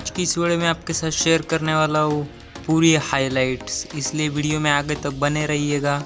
आज की इस वीडियो में आपके साथ शेयर करने वाला हूँ पूरी हाइलाइट्स, इसलिए वीडियो में आगे तक बने रहिएगा।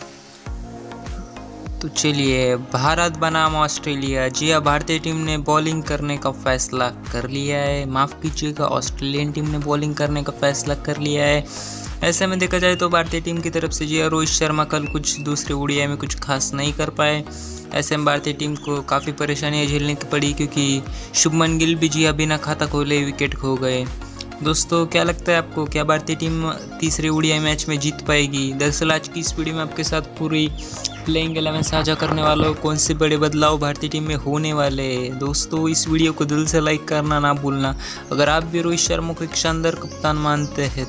तो चलिए, भारत बनाम ऑस्ट्रेलिया। जी हाँ, भारतीय टीम ने बॉलिंग करने का फैसला कर लिया है। माफ़ कीजिएगा, ऑस्ट्रेलियन टीम ने बॉलिंग करने का फैसला कर लिया है। ऐसे में देखा जाए तो भारतीय टीम की तरफ से जी हाँ, रोहित शर्मा कल कुछ दूसरे ओडीआई में कुछ खास नहीं कर पाए। ऐसे में भारतीय टीम को काफ़ी परेशानियां झेलनी पड़ी, क्योंकि शुभमन गिल भी जी हाँ, बिना खाता खोले विकेट खो गए। दोस्तों, क्या लगता है आपको, क्या भारतीय टीम तीसरे ओडीआई मैच में जीत पाएगी? दरअसल आज की इस वीडियो में आपके साथ पूरी प्लेइंग 11 साझा करने वाला हूँ। कौन से बड़े बदलाव भारतीय टीम में होने वाले हैं। दोस्तों, इस वीडियो को दिल से लाइक करना ना भूलना, अगर आप भी रोहित शर्मा को एक शानदार कप्तान मानते हैं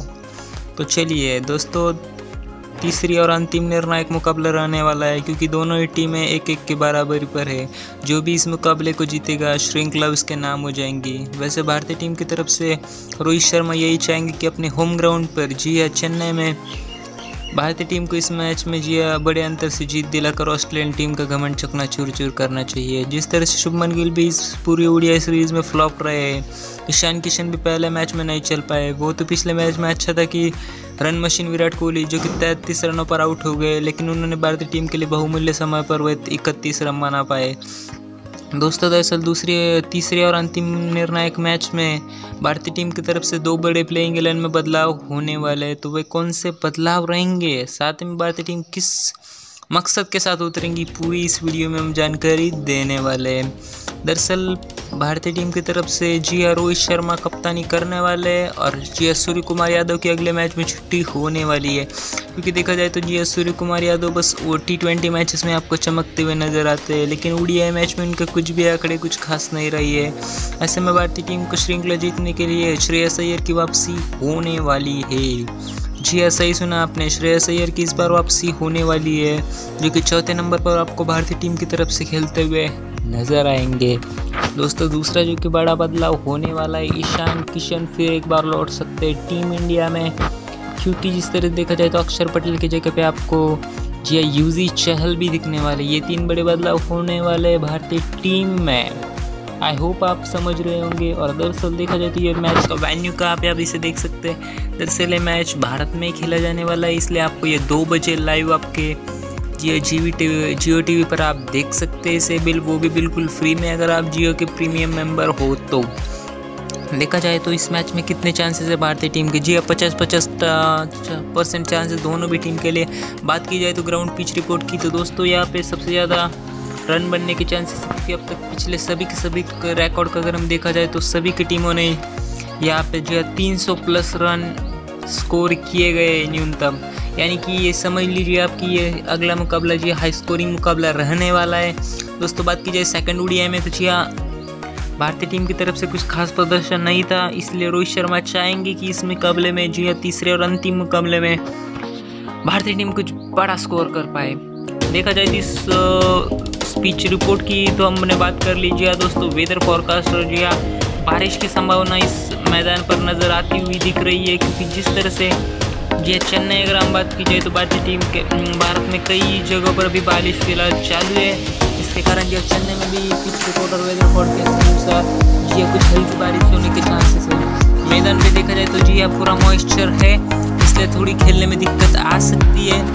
तो चलिए दोस्तों, तीसरी और अंतिम निर्णायक मुकाबला रहने वाला है, क्योंकि दोनों ही टीमें एक एक के बराबरी पर है। जो भी इस मुकाबले को जीतेगा, श्रृंखला उसके नाम हो जाएंगी। वैसे भारतीय टीम की तरफ से रोहित शर्मा यही चाहेंगे कि अपने होम ग्राउंड पर जी हाँ, चेन्नई में भारतीय टीम को इस मैच में जी हाँ, बड़े अंतर से जीत दिलाकर ऑस्ट्रेलियन टीम का घमंड चकना चूर चूर करना चाहिए। जिस तरह से शुभमन गिल भी इस पूरी ओडीआई सीरीज में फ्लॉप रहे हैं, ईशान किशन भी पहले मैच में नहीं चल पाए। वो तो पिछले मैच में अच्छा था कि रन मशीन विराट कोहली, जो कि 33 रनों पर आउट हो गए, लेकिन उन्होंने भारतीय टीम के लिए बहुमूल्य समय पर वह 31 रन बना पाए। दोस्तों, दरअसल तीसरे और अंतिम निर्णायक मैच में भारतीय टीम की तरफ से 2 बड़े प्लेइंग 11 में बदलाव होने वाले हैं। तो वे कौन से बदलाव रहेंगे, साथ में भारतीय टीम किस मकसद के साथ उतरेंगी, पूरी इस वीडियो में हम जानकारी देने वाले हैं। दरअसल भारतीय टीम की तरफ से जी हाँ, रोहित शर्मा कप्तानी करने वाले हैं, और जी हाँ, सूर्य कुमार यादव की अगले मैच में छुट्टी होने वाली है। क्योंकि देखा जाए तो जी हाँ, सूर्य कुमार यादव बस T20 मैचेस में आपको चमकते हुए नजर आते हैं, लेकिन ओडीआई मैच में उनके कुछ भी आंकड़े कुछ खास नहीं रही है। ऐसे में भारतीय टीम को श्रृंखला जीतने के लिए श्रेयस अय्यर की वापसी होने वाली है। जी हाँ, सही सुना आपने, श्रेयस अय्यर की इस बार वापसी होने वाली है, जो कि चौथे नंबर पर आपको भारतीय टीम की तरफ से खेलते हुए नजर आएंगे। दोस्तों, दूसरा जो कि बड़ा बदलाव होने वाला है, ईशान किशन फिर एक बार लौट सकते हैं टीम इंडिया में, क्योंकि जिस तरह देखा जाए तो अक्षर पटेल की जगह पे आपको जी हाँ, युजवेंद्र चहल भी दिखने वाले। ये 3 बड़े बदलाव होने वाले हैं भारतीय टीम में। आई होप आप समझ रहे होंगे। और दरअसल देखा जाए तो ये मैच का वेन्यू कहाँ पे आप इसे देख सकते हैं। दरअसल ये मैच भारत में खेला जाने वाला है, इसलिए आपको ये 2 बजे लाइव आपके जियो टीवी पर आप देख सकते हैं इसे, वो भी बिल्कुल फ्री में, अगर आप जियो के प्रीमियम मेंबर हो तो। देखा जाए तो इस मैच में कितने चांसेस है भारतीय टीम के, जी हाँ, 50% चांसेस दोनों भी टीम के लिए। बात की जाए तो ग्राउंड पिच रिपोर्ट की, तो दोस्तों यहाँ पे सबसे ज़्यादा रन बनने के चांसेस, क्योंकि अब तक पिछले सभी रिकॉर्ड का अगर हम देखा जाए तो सभी की टीमों ने यहाँ पे जो है 300 प्लस रन स्कोर किए गए न्यूनतम। यानी कि ये समझ लीजिए आप कि ये अगला मुकाबला जी हाई स्कोरिंग मुकाबला रहने वाला है। दोस्तों, बात की जाए सेकंड ओडीआई में, तो जी हाँ, भारतीय टीम की तरफ से कुछ खास प्रदर्शन नहीं था, इसलिए रोहित शर्मा चाहेंगे कि इस मुकाबले में जी हाँ, तीसरे और अंतिम मुकाबले में भारतीय टीम कुछ बड़ा स्कोर कर पाए। देखा जाए इस स्पीच रिपोर्ट की तो हमने बात कर ली। जी हाँ दोस्तों, वेदर फोरकास्ट और जी हाँ, बारिश की संभावना इस मैदान पर नज़र आती हुई दिख रही है, क्योंकि जिस तरह से जी चेन्नई, अगर हम बात की जाए तो भारतीय टीम के भारत में कई जगहों पर अभी बारिश फिलहाल चालू है। इसके कारण जो चेन्नई में भी पिच रिपोर्ट और वेदर फोरकास्ट के अनुसार जी कुछ हल्की बारिश होने के चांसेस है। मैदान पे देखा जाए तो जी हाँ, पूरा मॉइस्चर है, इसलिए थोड़ी खेलने में दिक्कत आ सकती है,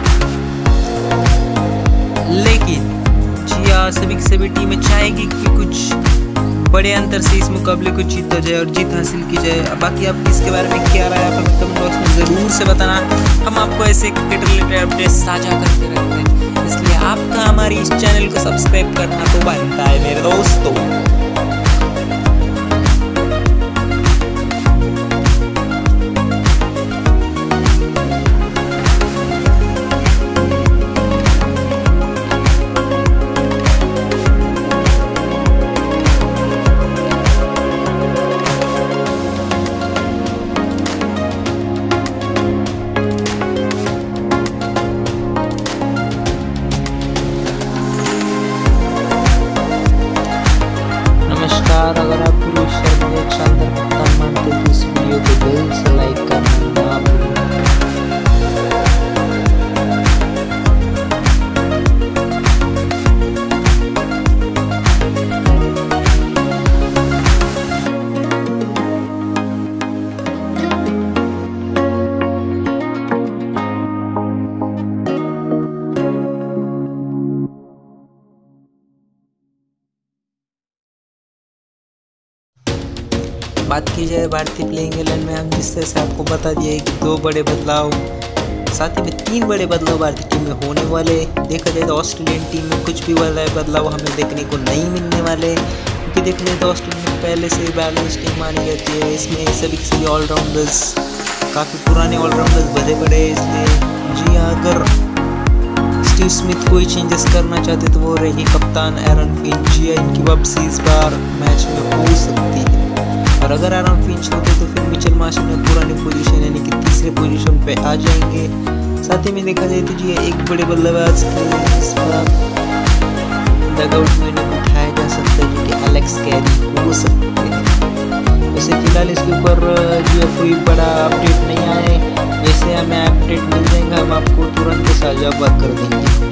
लेकिन जी हाँ, सभी की सभी टीमें चाहेगी कि कुछ बड़े अंतर से इस मुकाबले को जीता जाए और जीत हासिल की जाए। बाकी आप इसके बारे में क्या राय है, आप कमेंट बॉक्स में ज़रूर से बताना। हम आपको ऐसे क्रिकेट रिलेटेड अपडेट साझा करते रहते हैं, इसलिए आपका हमारी इस चैनल को सब्सक्राइब करना तो बनता है मेरे दोस्तों। बात की जाए भारतीय प्लेइंग 11 में, हम जिस तरह से आपको बता दिए कि 2 बड़े बदलाव, साथ ही में 3 बड़े बदलाव भारतीय टीम में होने वाले। देखा जाए तो ऑस्ट्रेलियन टीम में कुछ भी बदलाव हमें देखने को नहीं मिलने वाले, क्योंकि देखा जाए तो ऑस्ट्रेलिया पहले से ही बैलेंस टीम मानी जाती है। इसमें सभी ऑलराउंडर्स, काफ़ी पुराने ऑलराउंडर्स भरे पड़े हैं इसमें। जी हाँ, अगर स्टीव स्मिथ कोई चेंजेस करना चाहते तो वो रही कप्तान एरन फिंच। इनकी वापसी इस बार मैच में हो सकती है, और अगर एरन फिंच होते तो फिर मिचेल मार्श में पुरानी पोजीशन यानी कि तीसरे पोजीशन पे आ जाएंगे। साथ ही में देखा जाए तो जी एक बड़े बल्लेबाज इस बार डगआउट में इन्हें उठाया जा सकता है, जो कि एलेक्स कैरी हो सकते हैं। वैसे फिलहाल इसके ऊपर जो कोई बड़ा अपडेट नहीं आया है, वैसे हमें अपडेट मिल जाएगा, हम आपको तुरंत साझा कर देंगे।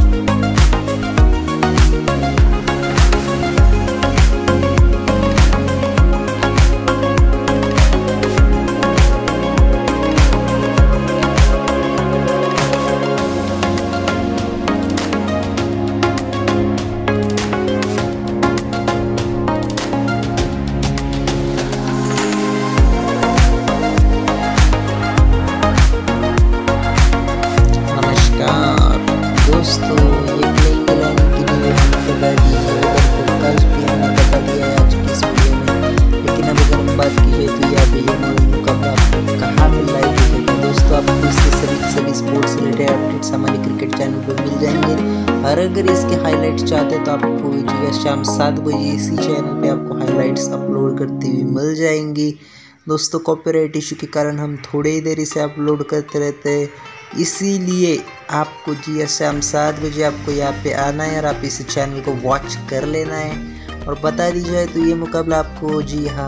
दोस्तों, ये प्लेइंग 11 की न्यू बता दी है, पॉडकास्ट भी हमने बता दिया है आज की इस वीडियो में। लेकिन अब अगर हम बात की जाए तो यहाँ पे ये मुकाबला आपको कहाँ मिल रहा है, तो दोस्तों आपको इसके सभी स्पोर्ट्स रिलेटेड अपडेट्स हमारे क्रिकेट चैनल पर मिल जाएंगे। और अगर इसके हाईलाइट्स चाहते हैं तो आपको जी शाम 7 बजे इसी चैनल पर आपको हाईलाइट्स अपलोड करते हुए मिल जाएंगी। दोस्तों, कॉपीराइट इशू के कारण हम थोड़ी ही देरी से अपलोड करते रहते हैं, इसीलिए आपको जी शाम 7 बजे आपको यहाँ पे आना है और आप इस चैनल को वॉच कर लेना है। और बता दी जाए तो ये मुकाबला आपको जी हाँ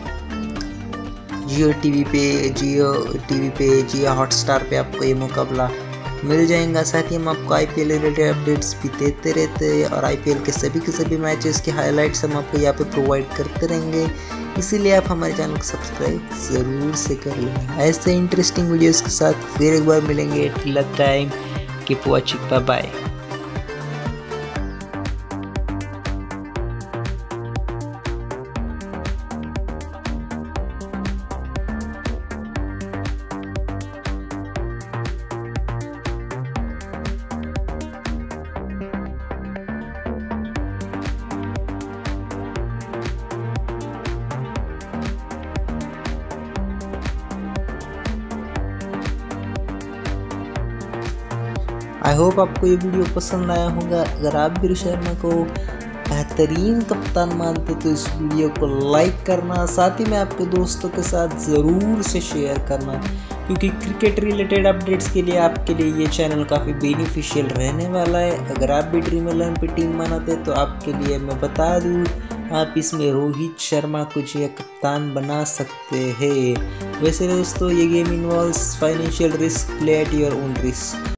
जियो टीवी पे जियो हॉटस्टार पे आपको ये मुकाबला मिल जाएगा। साथ ही हम आपको आईपीएल रिलेटेड अपडेट्स भी देते रहते हैं, और आईपीएल के सभी मैचेस की हाइलाइट्स हम आपको यहाँ पे प्रोवाइड करते रहेंगे, इसीलिए आप हमारे चैनल को सब्सक्राइब ज़रूर से कर लेना। ऐसे इंटरेस्टिंग वीडियोस के साथ फिर एक बार मिलेंगे। Till that time, keep watching, bye bye. I hope आपको ये वीडियो पसंद आया होगा। अगर आप भी शर्मा को बेहतरीन कप्तान मानते तो इस वीडियो को लाइक करना, साथ ही में आपके दोस्तों के साथ ज़रूर से शेयर करना, क्योंकि क्रिकेट रिलेटेड अपडेट्स के लिए आपके लिए ये चैनल काफ़ी बेनिफिशियल रहने वाला है। अगर आप भी ड्रीम 11 पे टीम बनाते तो आपके लिए मैं बता दूँ, आप इसमें रोहित शर्मा को जो कप्तान बना सकते हैं। वैसे दोस्तों, ये game involves financial risk, play at your own risk.